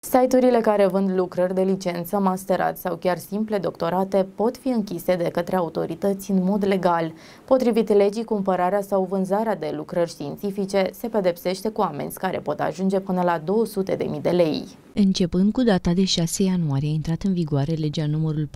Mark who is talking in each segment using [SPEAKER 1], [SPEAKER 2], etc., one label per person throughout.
[SPEAKER 1] Site-urile care vând lucrări de licență, masterat sau chiar simple doctorate pot fi închise de către autorități în mod legal. Potrivit legii, cumpărarea sau vânzarea de lucrări științifice se pedepsește cu amenzi care pot ajunge până la 200.000 de lei.
[SPEAKER 2] Începând cu data de 6 ianuarie, a intrat în vigoare legea numărul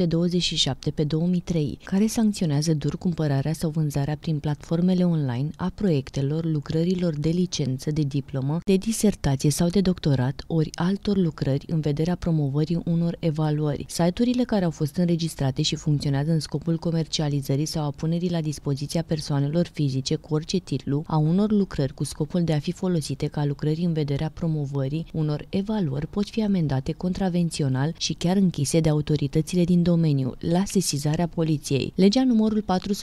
[SPEAKER 2] 427/2003, care sancționează dur cumpărarea sau vânzarea prin platformele online a proiectelor, lucrărilor de licență, de diplomă, de disertație sau de doctorat, ori altor lucrări în vederea promovării unor evaluări. Site-urile care au fost înregistrate și funcționează în scopul comercializării sau a punerii la dispoziția persoanelor fizice cu orice titlu a unor lucrări cu scopul de a fi folosite ca lucrări în vederea promovării unor evaluări pot fi amendate contravențional și chiar închise de autoritățile din domeniu, la sesizarea poliției. Legea numărul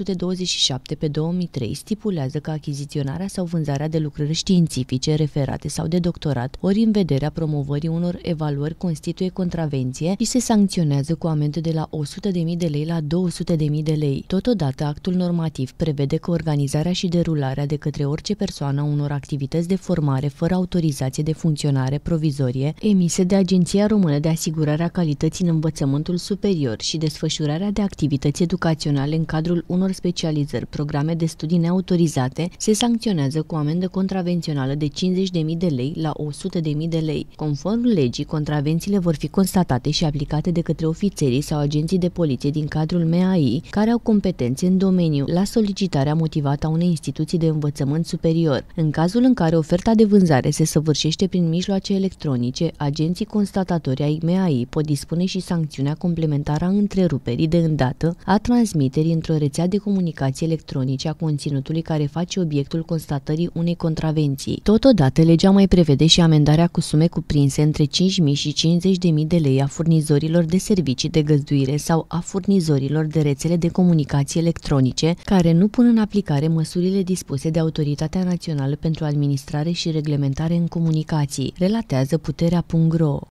[SPEAKER 2] 427/2003 stipulează că achiziționarea sau vânzarea de lucrări științifice, referate sau de doctorat, ori în vederea promovării unor evaluări constituie contravenție și se sancționează cu amendă de la 100.000 de lei la 200.000 de lei. Totodată, actul normativ prevede că organizarea și derularea de către orice persoană a unor activități de formare fără autorizație de funcționare provizorie emise de Agenția Română de Asigurare a Calității în Învățământul Superior și desfășurarea de activități educaționale în cadrul unor specializări, programe de studii neautorizate, se sancționează cu amendă contravențională de 50.000 de lei la 100.000 de lei. Conform legii, contravențiile vor fi constatate și aplicate de către ofițerii sau agenții de poliție din cadrul MAI, care au competențe în domeniu, la solicitarea motivată a unei instituții de învățământ superior. În cazul în care oferta de vânzare se săvârșește prin mijloace electronice, agenții constatatori ai MAI pot dispune și sancțiunea complementară a întreruperii de îndată a transmiterii într-o rețea de comunicații electronice a conținutului care face obiectul constatării unei contravenții. Totodată, legea mai prevede și amendarea cu sume cuprinse între 5.000 și 50.000 de lei a furnizorilor de servicii de găzduire sau a furnizorilor de rețele de comunicații electronice care nu pun în aplicare măsurile dispuse de Autoritatea Națională pentru Administrare și Reglementare în Comunicații, relatează Puterea.ro.